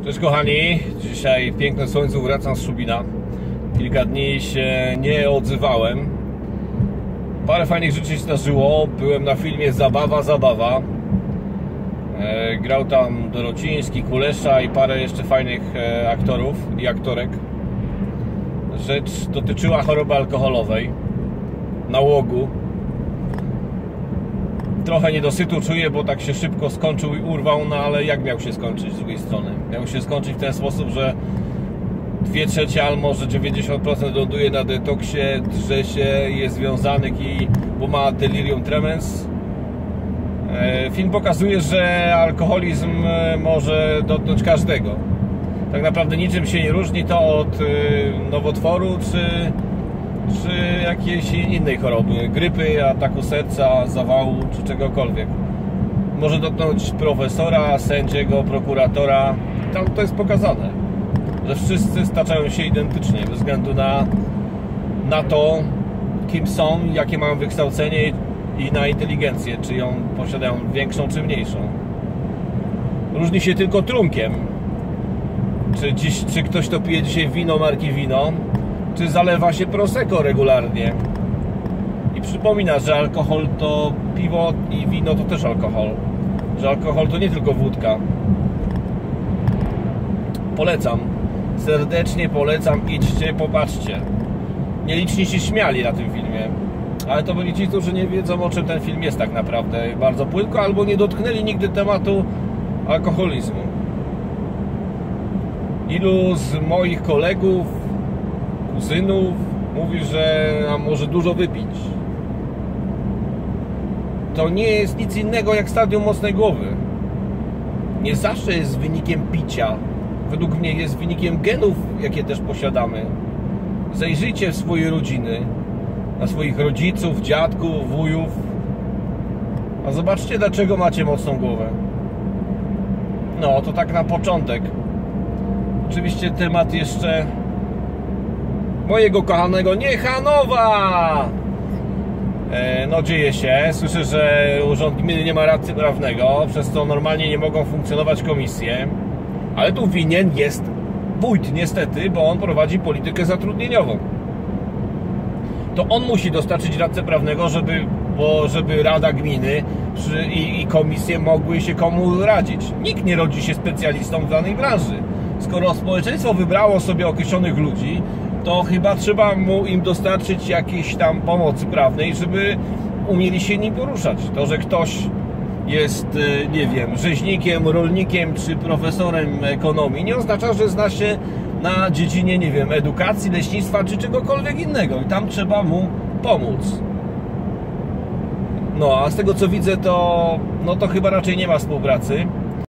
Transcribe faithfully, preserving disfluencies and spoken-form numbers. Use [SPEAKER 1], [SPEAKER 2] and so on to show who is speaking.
[SPEAKER 1] Cześć kochani, dzisiaj w pięknym słońcu wracam z Szubina. Kilka dni się nie odzywałem. Parę fajnych rzeczy się zdarzyło. Byłem na filmie Zabawa, Zabawa. e, Grał tam Dorociński, Kulesza i parę jeszcze fajnych e, aktorów i aktorek. Rzecz dotyczyła choroby alkoholowej, nałogu. Trochę niedosytu czuję, bo tak się szybko skończył i urwał, no ale jak miał się skończyć z drugiej strony? Miał się skończyć w ten sposób, że dwie trzecie albo może dziewięćdziesiąt procent ląduje na detoksie, drze się, jest związany i bo ma delirium tremens. Film pokazuje, że alkoholizm może dotknąć każdego. Tak naprawdę niczym się nie różni to od nowotworu czy czy jakiejś innej choroby, grypy, ataku serca, zawału czy czegokolwiek. Może dotknąć profesora, sędziego, prokuratora. Tam to jest pokazane, że wszyscy staczają się identycznie bez względu na, na to, kim są, jakie mają wykształcenie i na inteligencję, czy ją posiadają większą czy mniejszą. Różni się tylko trunkiem. Czy, dziś, czy ktoś to pije dzisiaj wino marki Wino, czy zalewa się Prosecco regularnie. I przypomina, że alkohol to piwo i wino to też alkohol. Że alkohol to nie tylko wódka. Polecam. Serdecznie polecam. Idźcie, popatrzcie. Nieliczni się śmiali na tym filmie. Ale to byli ci, którzy nie wiedzą, o czym ten film jest tak naprawdę. Bardzo płytko, albo nie dotknęli nigdy tematu alkoholizmu. Ilu z moich kolegów, kuzynów mówi, że a może dużo wypić. To nie jest nic innego jak stadium mocnej głowy. Nie zawsze jest wynikiem picia. Według mnie jest wynikiem genów, jakie też posiadamy. Zajrzyjcie w swoje rodziny, na swoich rodziców, dziadków, wujów, a zobaczcie, dlaczego macie mocną głowę. No, to tak na początek. Oczywiście temat jeszcze mojego kochanego Niechanowa. e, No dzieje się. Słyszę, że urząd gminy nie ma radcy prawnego, przez co normalnie nie mogą funkcjonować komisje. Ale tu winien jest wójt niestety, bo on prowadzi politykę zatrudnieniową. To on musi dostarczyć radcę prawnego, żeby, bo, żeby rada gminy przy, i, i komisje mogły się komu radzić. Nikt nie rodzi się specjalistą w danej branży. Skoro społeczeństwo wybrało sobie określonych ludzi, to chyba trzeba mu im dostarczyć jakiejś tam pomocy prawnej, żeby umieli się nim poruszać. To, że ktoś jest, nie wiem, rzeźnikiem, rolnikiem czy profesorem ekonomii, nie oznacza, że zna się na dziedzinie, nie wiem, edukacji, leśnictwa czy czegokolwiek innego i tam trzeba mu pomóc. No, a z tego co widzę, to, no to chyba raczej nie ma współpracy.